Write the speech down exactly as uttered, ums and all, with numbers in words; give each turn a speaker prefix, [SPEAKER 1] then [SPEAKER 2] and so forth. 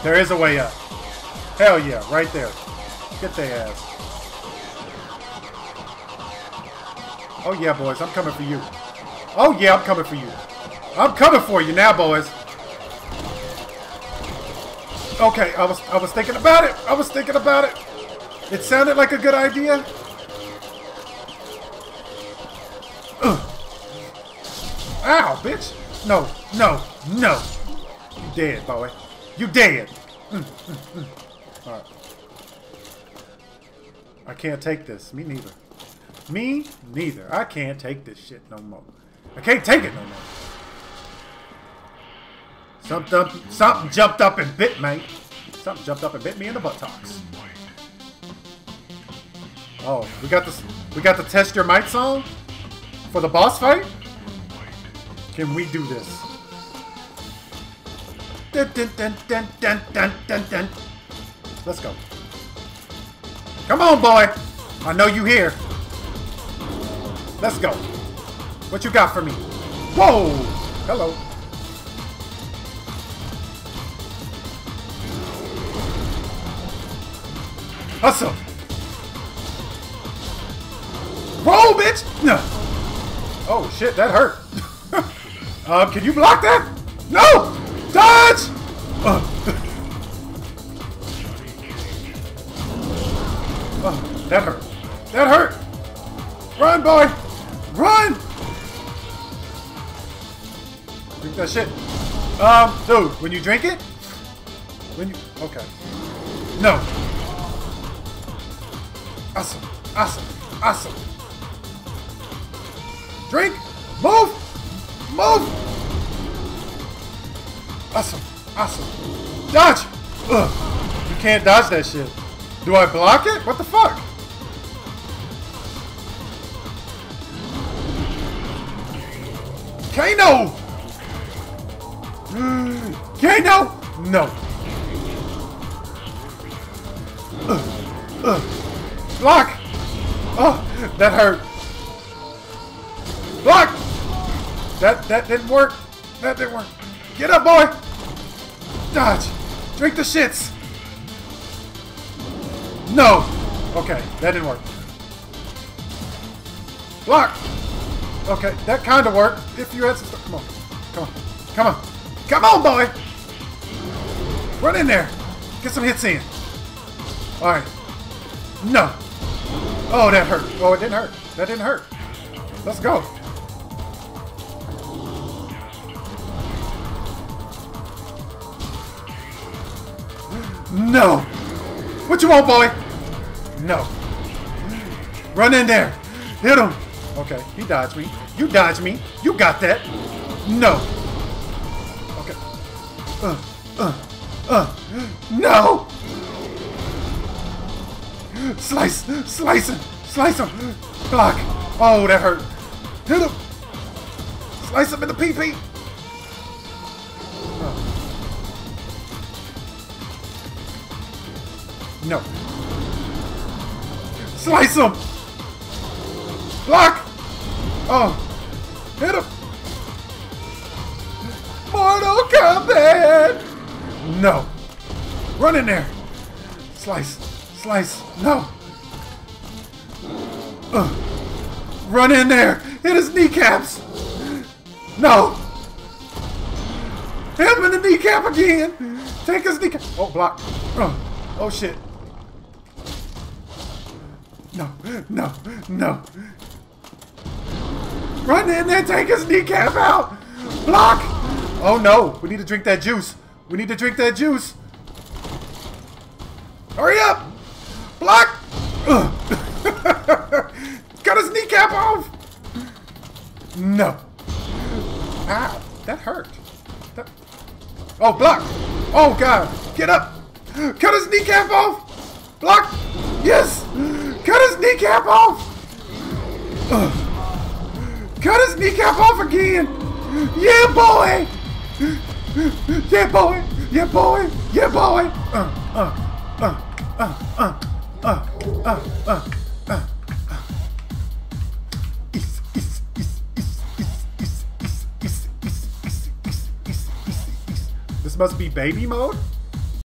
[SPEAKER 1] There is a way up. Hell yeah, right there. Get their ass. Oh yeah, boys, I'm coming for you. Oh yeah, I'm coming for you. I'm coming for you now, boys. Okay, I was I was thinking about it. I was thinking about it. It sounded like a good idea. Ugh. Ow, bitch. No, no, no. You dead, boy. You dead. Mm, mm, mm. All right. I can't take this. Me neither. Me neither. I can't take this shit no more. I can't take it no more. Something, something jumped up and bit me. Something jumped up and bit me in the buttocks. Oh, we got this. We got the test your might song for the boss fight. Can we do this? Dun, dun, dun, dun, dun, dun, dun, dun. Let's go. Come on, boy. I know you here. Let's go. What you got for me? Whoa! Hello. Hustle. Roll, bitch! No. Oh shit, that hurt. uh, can you block that? No! Dodge! Uh. Oh, that hurt. That hurt. Run, boy! Run! Drink that shit. Um, dude, when you drink it, when you okay. No. Awesome. Awesome. Awesome. Drink! Move! Move! Awesome. Awesome. Dodge! Ugh. You can't dodge that shit. Do I block it? What the fuck? Kano! Kano! No. Ugh. Ugh. Block! Oh, that hurt. Block! That that didn't work. That didn't work. Get up, boy! Dodge! Drink the shits! No! Okay, that didn't work. Block! Okay, that kind of worked. If you had some stuff. Come on. Come on. Come on. Come on, boy! Run in there. Get some hits in. Alright. No. Oh, that hurt. Oh, it didn't hurt. That didn't hurt. Let's go. No. What you want, boy? No. Run in there. Hit him. Okay, he dodged me. You dodged me. You got that. No. Okay. Uh, uh, uh. No. Slice. Slice him. Slice him. Block. Oh, that hurt. Hit him. Slice him in the pee-pee. Uh. No. Slice him. Block. Oh. Hit him. Mortal Kombat. No. Run in there. Slice. Slice. No. Uh. Run in there. Hit his kneecaps. No. Hit him in the kneecap again. Take his kneecap. Oh, block. Oh, oh shit. No. No. No. Run in there. Take his kneecap out. Block. Oh no. We need to drink that juice. We need to drink that juice. Hurry up. Block. Cut his kneecap off. No. Ow. That hurt. That... Oh, block. Oh, God. Get up. Cut his kneecap off. Block. Yes. Cut his kneecap off. Ugh. Cut his kneecap off again. Yeah, boy. Yeah, boy. Yeah, boy. Yeah, boy. Uh, uh, uh, uh, uh, uh, uh, uh, uh, uh. Is, is, is, is, is, is, is, is, is, is, is, is, is, is. This must be baby mode.